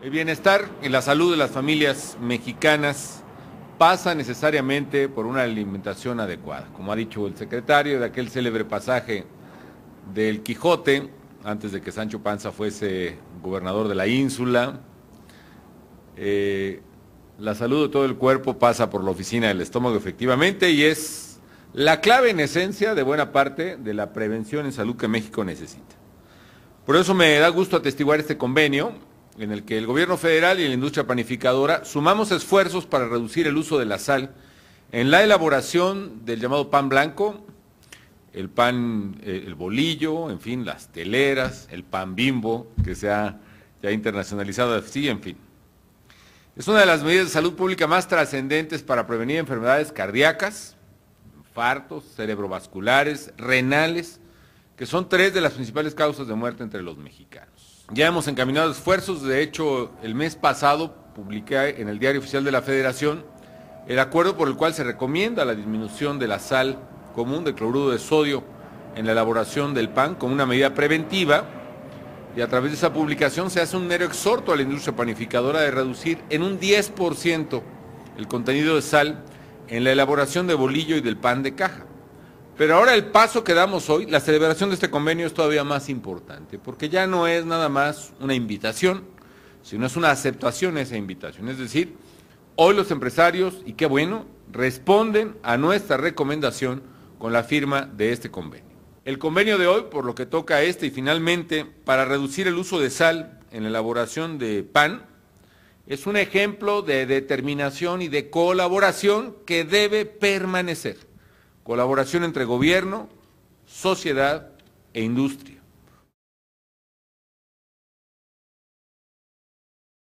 El bienestar y la salud de las familias mexicanas pasa necesariamente por una alimentación adecuada. Como ha dicho el secretario de aquel célebre pasaje del Quijote, antes de que Sancho Panza fuese gobernador de la ínsula, la salud de todo el cuerpo pasa por la oficina del estómago, efectivamente, y es la clave en esencia de buena parte de la prevención en salud que México necesita. Por eso me da gusto atestiguar este convenio, en el que el gobierno federal y la industria panificadora sumamos esfuerzos para reducir el uso de la sal en la elaboración del llamado pan blanco, el pan, el bolillo, en fin, las teleras, el pan Bimbo, que se ha ya internacionalizado así, en fin. Es una de las medidas de salud pública más trascendentes para prevenir enfermedades cardíacas, infartos, cerebrovasculares, renales, que son 3 de las principales causas de muerte entre los mexicanos. Ya hemos encaminado esfuerzos, de hecho, el mes pasado publiqué en el Diario Oficial de la Federación el acuerdo por el cual se recomienda la disminución de la sal común de cloruro de sodio en la elaboración del pan como una medida preventiva, y a través de esa publicación se hace un mero exhorto a la industria panificadora de reducir en un 10% el contenido de sal en la elaboración de bolillo y del pan de caja. Pero ahora el paso que damos hoy, la celebración de este convenio es todavía más importante, porque ya no es nada más una invitación, sino es una aceptación a esa invitación. Es decir, hoy los empresarios, y qué bueno, responden a nuestra recomendación con la firma de este convenio. El convenio de hoy, por lo que toca a y finalmente, para reducir el uso de sal en la elaboración de pan, es un ejemplo de determinación y de colaboración que debe permanecer. Colaboración entre gobierno, sociedad e industria.